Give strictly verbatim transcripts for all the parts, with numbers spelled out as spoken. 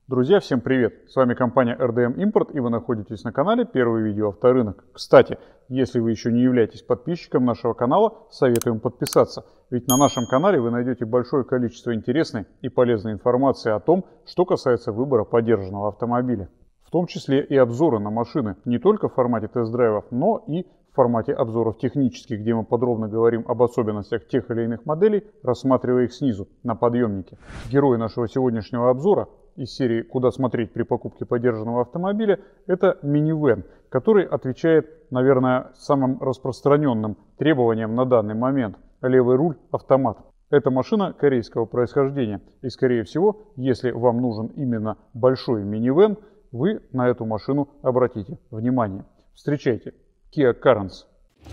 Друзья, всем привет! С вами компания эр дэ эм Import, и вы находитесь на канале Первый видео авторынок. Кстати, если вы еще не являетесь подписчиком нашего канала, советуем подписаться. Ведь на нашем канале вы найдете большое количество интересной и полезной информации о том, что касается выбора подержанного автомобиля. В том числе и обзоры на машины, не только в формате тест-драйвов, но и в формате обзоров технических, где мы подробно говорим об особенностях тех или иных моделей, рассматривая их снизу, на подъемнике. Герой нашего сегодняшнего обзора из серии «Куда смотреть при покупке подержанного автомобиля» — это минивэн, который отвечает, наверное, самым распространенным требованиям на данный момент — левый руль автомат. Это машина корейского происхождения, и, скорее всего, если вам нужен именно большой минивэн, вы на эту машину обратите внимание. Встречайте Kia Carens.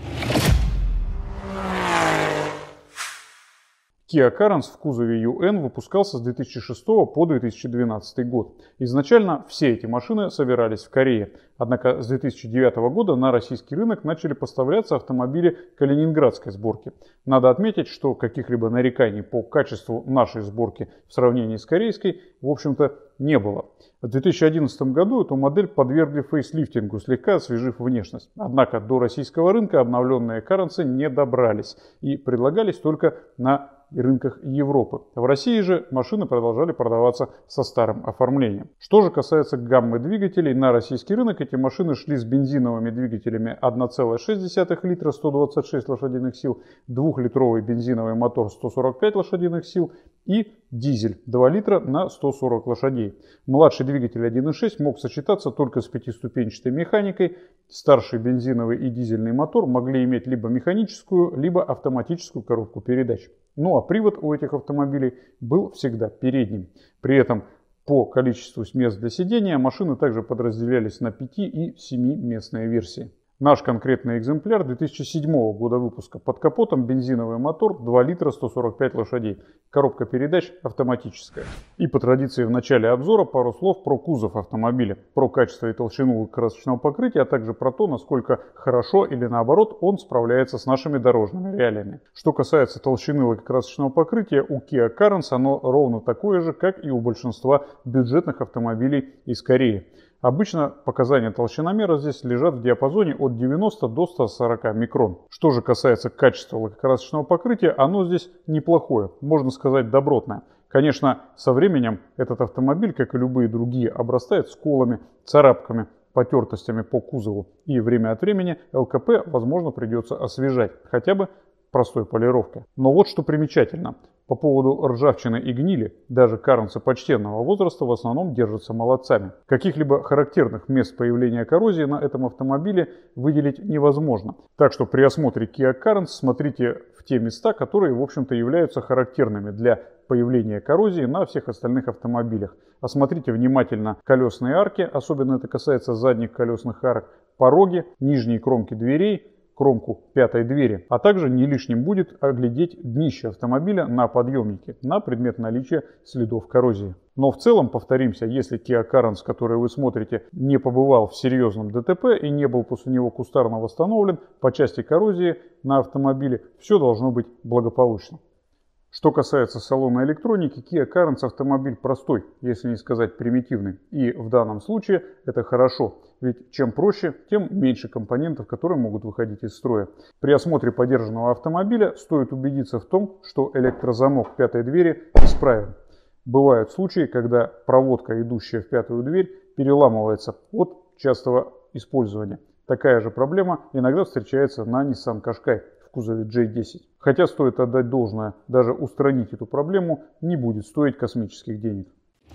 Kia Carens в кузове ю эн выпускался с две тысячи шестого по две тысячи двенадцатый год. Изначально все эти машины собирались в Корее. Однако с две тысячи девятого года на российский рынок начали поставляться автомобили калининградской сборки. Надо отметить, что каких-либо нареканий по качеству нашей сборки в сравнении с корейской, в общем-то, не было. В две тысячи одиннадцатом году эту модель подвергли фейслифтингу, слегка освежив внешность. Однако до российского рынка обновленные Carens не добрались и предлагались только на рынках Европы. В России же машины продолжали продаваться со старым оформлением. Что же касается гаммы двигателей, на российский рынок эти машины шли с бензиновыми двигателями один целых шесть десятых литра, сто двадцать шесть лошадиных сил, двухлитровый бензиновый мотор сто сорок пять лошадиных сил и дизель два литра на сто сорок лошадей. Младший двигатель один и шесть мог сочетаться только с пятиступенчатой механикой. Старший бензиновый и дизельный мотор могли иметь либо механическую, либо автоматическую коробку передач. Ну а привод у этих автомобилей был всегда передним. При этом по количеству мест для сидения машины также подразделялись на пяти- и семиместные версии. Наш конкретный экземпляр две тысячи седьмого года выпуска. Под капотом бензиновый мотор два литра, сто сорок пять лошадей. Коробка передач автоматическая. И по традиции в начале обзора пару слов про кузов автомобиля. Про качество и толщину красочного покрытия, а также про то, насколько хорошо или наоборот он справляется с нашими дорожными реалиями. Что касается толщины лакокрасочного покрытия, у Kia Carens оно ровно такое же, как и у большинства бюджетных автомобилей из Кореи. Обычно показания толщиномера здесь лежат в диапазоне от девяноста до ста сорока микрон. Что же касается качества лакокрасочного покрытия, оно здесь неплохое, можно сказать добротное. Конечно, со временем этот автомобиль, как и любые другие, обрастает сколами, царапками, потертостями по кузову. И время от времени эл ка пэ, возможно, придется освежать, хотя бы простой полировкой. Но вот что примечательно. По поводу ржавчины и гнили, даже Carens почтенного возраста в основном держатся молодцами. Каких-либо характерных мест появления коррозии на этом автомобиле выделить невозможно. Так что при осмотре Kia Carens смотрите в те места, которые, в общем-то, являются характерными для появления коррозии на всех остальных автомобилях. Осмотрите внимательно колесные арки, особенно это касается задних колесных арок, пороги, нижние кромки дверей, кромку пятой двери, а также не лишним будет оглядеть днище автомобиля на подъемнике на предмет наличия следов коррозии. Но в целом, повторимся, если Kia Carens, который вы смотрите, не побывал в серьезном дэ тэ пэ и не был после него кустарно восстановлен, по части коррозии на автомобиле все должно быть благополучно. Что касается салона электроники, Kia Carens автомобиль простой, если не сказать примитивный. И в данном случае это хорошо, ведь чем проще, тем меньше компонентов, которые могут выходить из строя. При осмотре подержанного автомобиля стоит убедиться в том, что электрозамок пятой двери исправен. Бывают случаи, когда проводка, идущая в пятую дверь, переламывается от частого использования. Такая же проблема иногда встречается на Nissan Qashqai в кузове джей десять. Хотя стоит отдать должное, даже устранить эту проблему не будет стоить космических денег.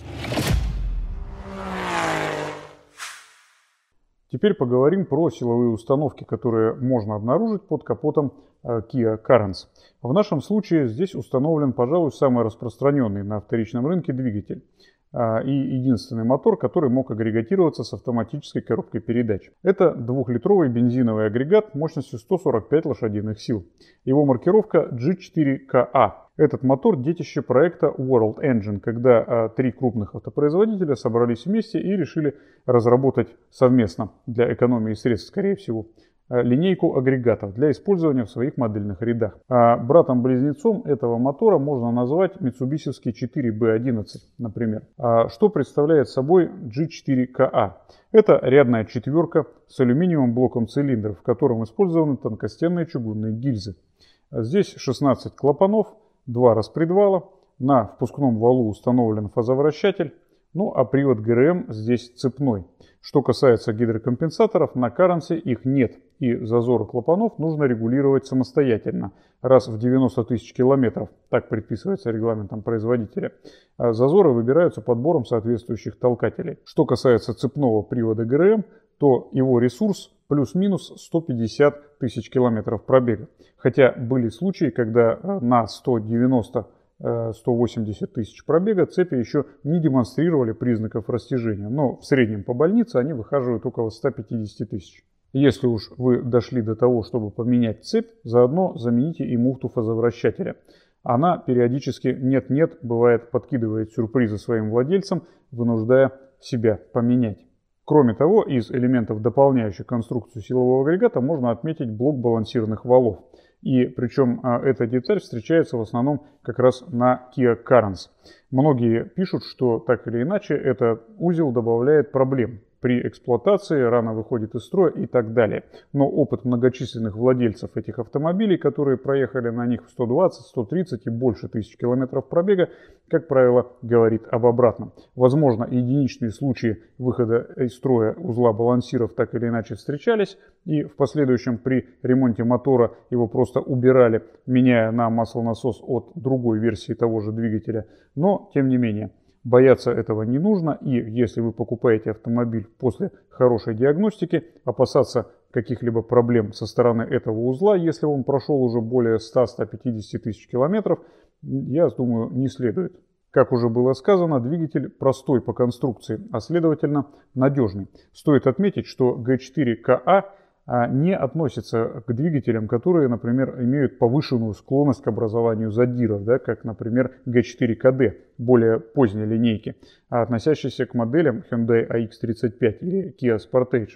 Теперь поговорим про силовые установки, которые можно обнаружить под капотом Kia Carens. В нашем случае здесь установлен, пожалуй, самый распространенный на вторичном рынке двигатель и единственный мотор, который мог агрегатироваться с автоматической коробкой передач. Это двухлитровый бензиновый агрегат мощностью сто сорок пять лошадиных сил. Его маркировка джи четыре ка а. Этот мотор — детище проекта World Engine, когда а, три крупных автопроизводителя собрались вместе и решили разработать совместно, для экономии средств, скорее всего, линейку агрегатов для использования в своих модельных рядах. А братом-близнецом этого мотора можно назвать Mitsubishi четыре бэ одиннадцать, например. А что представляет собой джи четыре ка а? Это рядная четверка с алюминиевым блоком цилиндров, в котором использованы тонкостенные чугунные гильзы. Здесь шестнадцать клапанов, два распредвала, на впускном валу установлен фазовращатель, ну а привод гэ эр эм здесь цепной. Что касается гидрокомпенсаторов, на Каренсе их нет, и зазоры клапанов нужно регулировать самостоятельно, раз в девяносто тысяч километров, так предписывается регламентом производителя. А зазоры выбираются подбором соответствующих толкателей. Что касается цепного привода гэ эр эм, то его ресурс плюс-минус сто пятьдесят тысяч километров пробега. Хотя были случаи, когда на сто девяносто — сто восемьдесят тысяч пробега цепи еще не демонстрировали признаков растяжения, но в среднем по больнице они выхаживают около ста пятидесяти тысяч. Если уж вы дошли до того, чтобы поменять цепь, заодно замените и муфту фазовращателя. Она периодически нет-нет, бывает, подкидывает сюрпризы своим владельцам, вынуждая себя поменять. Кроме того, из элементов, дополняющих конструкцию силового агрегата, можно отметить блок балансированных валов. И причем эта деталь встречается в основном как раз на Kia Carens. Многие пишут, что так или иначе этот узел добавляет проблем. При эксплуатации рано выходит из строя и так далее. Но опыт многочисленных владельцев этих автомобилей, которые проехали на них в сто двадцать, сто тридцать и больше тысяч километров пробега, как правило, говорит об обратном. Возможно, единичные случаи выхода из строя узла балансиров так или иначе встречались, и в последующем при ремонте мотора его просто убирали, меняя на маслонасос от другой версии того же двигателя. Но, тем не менее, бояться этого не нужно, и если вы покупаете автомобиль после хорошей диагностики, опасаться каких-либо проблем со стороны этого узла, если он прошел уже более ста — ста пятидесяти тысяч километров, я думаю, не следует. Как уже было сказано, двигатель простой по конструкции, а следовательно надежный. Стоит отметить, что джи четыре ка а не относится к двигателям, которые, например, имеют повышенную склонность к образованию задиров, да, как, например, джи четыре ка дэ, более поздней линейки, а относящиеся к моделям Hyundai а икс тридцать пять или Kia Sportage.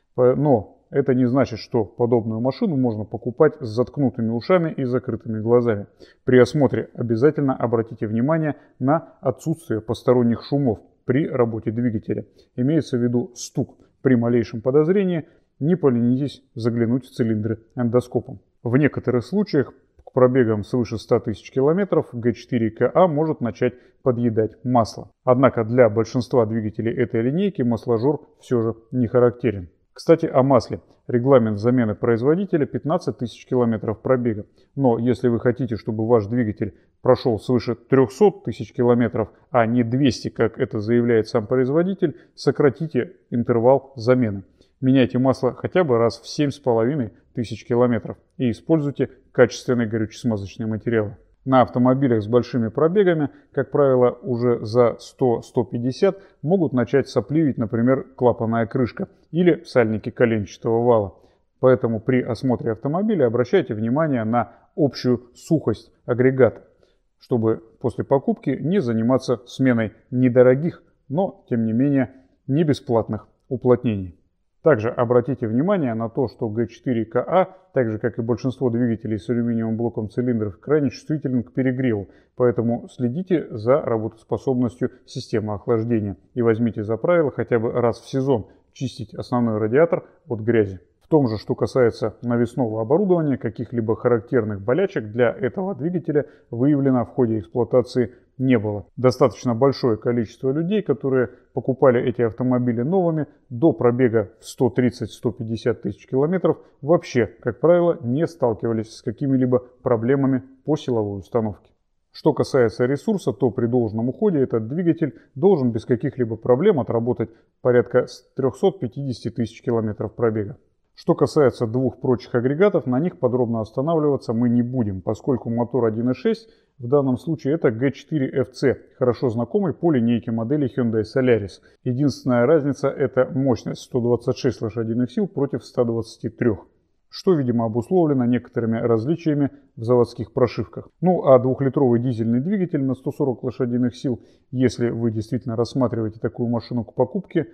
Но это не значит, что подобную машину можно покупать с заткнутыми ушами и закрытыми глазами. При осмотре обязательно обратите внимание на отсутствие посторонних шумов при работе двигателя. Имеется в виду стук. При малейшем подозрении не поленитесь заглянуть в цилиндры эндоскопом. В некоторых случаях к пробегам свыше ста тысяч километров джи четыре ка а может начать подъедать масло. Однако для большинства двигателей этой линейки масложор все же не характерен. Кстати, о масле. Регламент замены производителя пятнадцать тысяч километров пробега. Но если вы хотите, чтобы ваш двигатель прошел свыше трёхсот тысяч километров, а не двухсот, как это заявляет сам производитель, сократите интервал замены. Меняйте масло хотя бы раз в семь с половиной тысяч километров и используйте качественные горючесмазочные материалы. На автомобилях с большими пробегами, как правило, уже за сто — сто пятьдесят могут начать сопливить, например, клапанная крышка или сальники коленчатого вала. Поэтому при осмотре автомобиля обращайте внимание на общую сухость агрегата, чтобы после покупки не заниматься сменой недорогих, но, тем не менее, не бесплатных уплотнений. Также обратите внимание на то, что джи четыре ка а, так же как и большинство двигателей с алюминиевым блоком цилиндров, крайне чувствителен к перегреву, поэтому следите за работоспособностью системы охлаждения и возьмите за правило хотя бы раз в сезон чистить основной радиатор от грязи. В том же, что касается навесного оборудования, каких-либо характерных болячек для этого двигателя выявлено в ходе эксплуатации не было. Достаточно большое количество людей, которые покупали эти автомобили новыми, до пробега в сто тридцать — сто пятьдесят тысяч километров вообще, как правило, не сталкивались с какими-либо проблемами по силовой установке. Что касается ресурса, то при должном уходе этот двигатель должен без каких-либо проблем отработать порядка трёхсот пятидесяти тысяч километров пробега. Что касается двух прочих агрегатов, на них подробно останавливаться мы не будем, поскольку мотор один и шесть в данном случае это джи четыре эф си, хорошо знакомый по линейке моделей Hyundai Solaris. Единственная разница — это мощность сто двадцать шесть лошадиных сил против ста двадцати трёх, что, видимо, обусловлено некоторыми различиями в заводских прошивках. Ну а двухлитровый дизельный двигатель на сто сорок лошадиных сил, если вы действительно рассматриваете такую машину к покупке,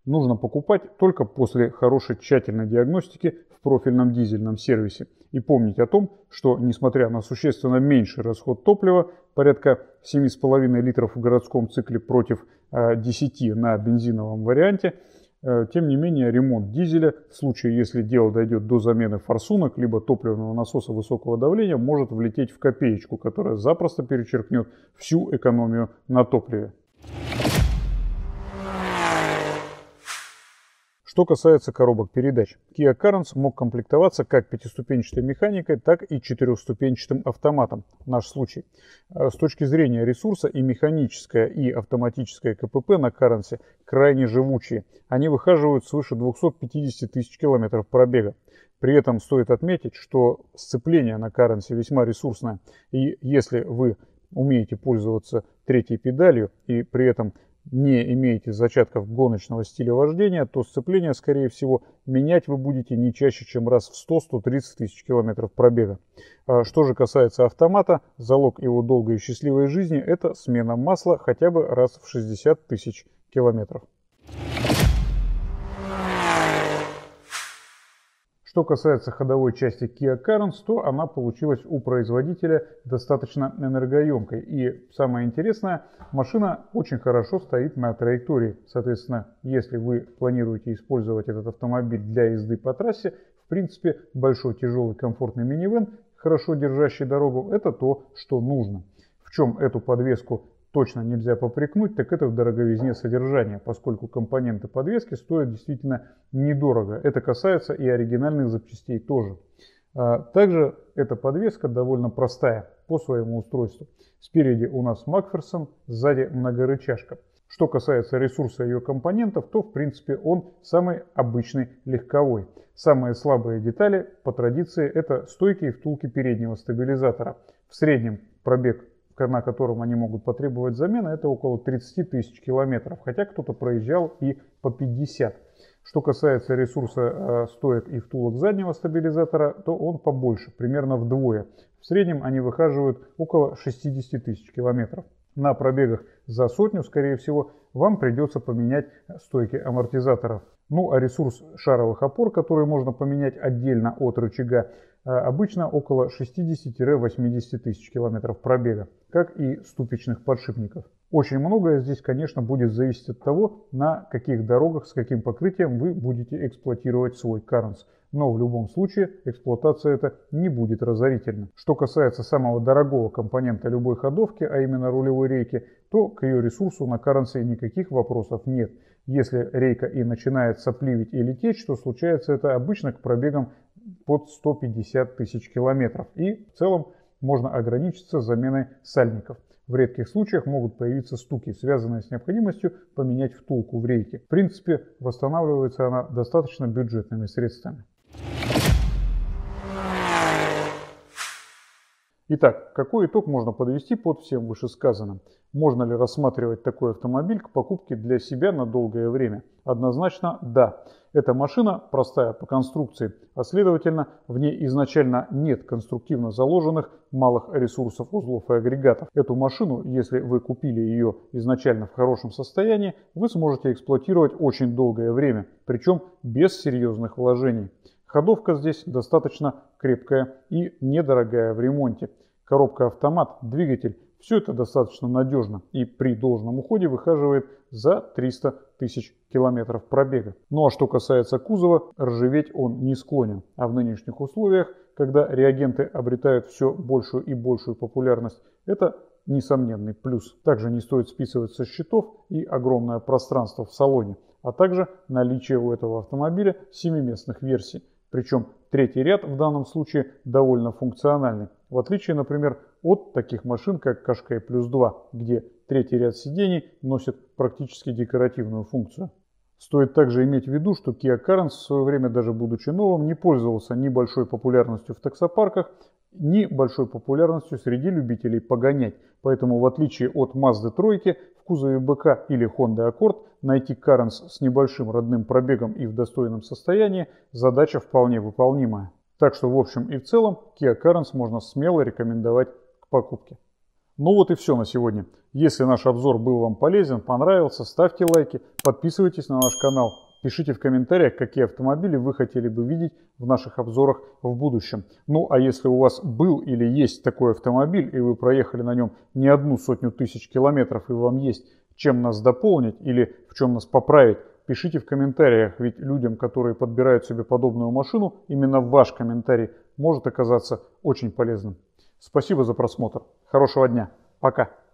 нужно покупать только после хорошей тщательной диагностики в профильном дизельном сервисе. И помнить о том, что несмотря на существенно меньший расход топлива, порядка семь и пять литров в городском цикле против десяти на бензиновом варианте, тем не менее ремонт дизеля в случае, если дело дойдет до замены форсунок либо топливного насоса высокого давления, может влететь в копеечку, которая запросто перечеркнет всю экономию на топливе. Что касается коробок передач, Kia Carens мог комплектоваться как пятиступенчатой механикой, так и четырехступенчатым автоматом. Наш случай. С точки зрения ресурса и механическое, и автоматическое КПП на Carens крайне живучие. Они выхаживают свыше двухсот пятидесяти тысяч километров пробега. При этом стоит отметить, что сцепление на Carens весьма ресурсное. И если вы умеете пользоваться третьей педалью и при этом не имеете зачатков гоночного стиля вождения, то сцепление, скорее всего, менять вы будете не чаще, чем раз в сто — сто тридцать тысяч километров пробега. Что же касается автомата, залог его долгой и счастливой жизни – это смена масла хотя бы раз в шестьдесят тысяч километров. Что касается ходовой части Kia Carens, то она получилась у производителя достаточно энергоемкой. И самое интересное, машина очень хорошо стоит на траектории. Соответственно, если вы планируете использовать этот автомобиль для езды по трассе, в принципе, большой, тяжелый, комфортный минивэн, хорошо держащий дорогу, это то, что нужно. В чем эту подвеску точно нельзя попрекнуть, так это в дороговизне содержания, поскольку компоненты подвески стоят действительно недорого. Это касается и оригинальных запчастей тоже. Также эта подвеска довольно простая по своему устройству. Спереди у нас Макферсон, сзади многорычажка. Что касается ресурса ее компонентов, то в принципе он самый обычный легковой. Самые слабые детали по традиции это стойки и втулки переднего стабилизатора. В среднем пробег, на котором они могут потребовать замены, это около тридцати тысяч километров, хотя кто-то проезжал и по пятьдесят. Что касается ресурса э, стоек и втулок заднего стабилизатора, то он побольше, примерно вдвое. В среднем они выхаживают около шестидесяти тысяч километров. На пробегах за сотню, скорее всего, вам придется поменять стойки амортизаторов. Ну а ресурс шаровых опор, которые можно поменять отдельно от рычага, обычно около шестидесяти — восьмидесяти тысяч километров пробега, как и ступичных подшипников. Очень многое здесь, конечно, будет зависеть от того, на каких дорогах, с каким покрытием вы будете эксплуатировать свой Carens. Но в любом случае эксплуатация эта не будет разорительна. Что касается самого дорогого компонента любой ходовки, а именно рулевой рейки, то к ее ресурсу на Carens никаких вопросов нет. Если рейка и начинает сопливить или течь, то случается это обычно к пробегам под сто пятьдесят тысяч километров. И в целом можно ограничиться заменой сальников. В редких случаях могут появиться стуки, связанные с необходимостью поменять втулку в рейке. В принципе, восстанавливается она достаточно бюджетными средствами. Итак, какой итог можно подвести под всем вышесказанным? Можно ли рассматривать такой автомобиль к покупке для себя на долгое время? Однозначно да. Эта машина простая по конструкции, а следовательно в ней изначально нет конструктивно заложенных малых ресурсов узлов и агрегатов. Эту машину, если вы купили ее изначально в хорошем состоянии, вы сможете эксплуатировать очень долгое время, причем без серьезных вложений. Ходовка здесь достаточно крепкая и недорогая в ремонте. Коробка автомат, двигатель, все это достаточно надежно и при должном уходе выхаживает за триста тысяч километров пробега. Ну а что касается кузова, ржаветь он не склонен. А в нынешних условиях, когда реагенты обретают все большую и большую популярность, это несомненный плюс. Также не стоит списывать со счетов и огромное пространство в салоне, а также наличие у этого автомобиля семиместных версий. Причем третий ряд в данном случае довольно функциональный. В отличие, например, от таких машин, как Qashqai плюс два, где третий ряд сидений носит практически декоративную функцию. Стоит также иметь в виду, что Kia Carens в свое время, даже будучи новым, не пользовался ни большой популярностью в таксопарках, ни большой популярностью среди любителей погонять. Поэтому, в отличие от Mazda три, в кузове бэ ка или Honda Accord найти Carens с небольшим родным пробегом и в достойном состоянии задача вполне выполнимая. Так что в общем и в целом Kia Carens можно смело рекомендовать к покупке. Ну вот и все на сегодня. Если наш обзор был вам полезен, понравился, ставьте лайки, подписывайтесь на наш канал. Пишите в комментариях, какие автомобили вы хотели бы видеть в наших обзорах в будущем. Ну а если у вас был или есть такой автомобиль, и вы проехали на нем не одну сотню тысяч километров, и вам есть чем нас дополнить или в чем нас поправить, пишите в комментариях, ведь людям, которые подбирают себе подобную машину, именно ваш комментарий может оказаться очень полезным. Спасибо за просмотр. Хорошего дня. Пока.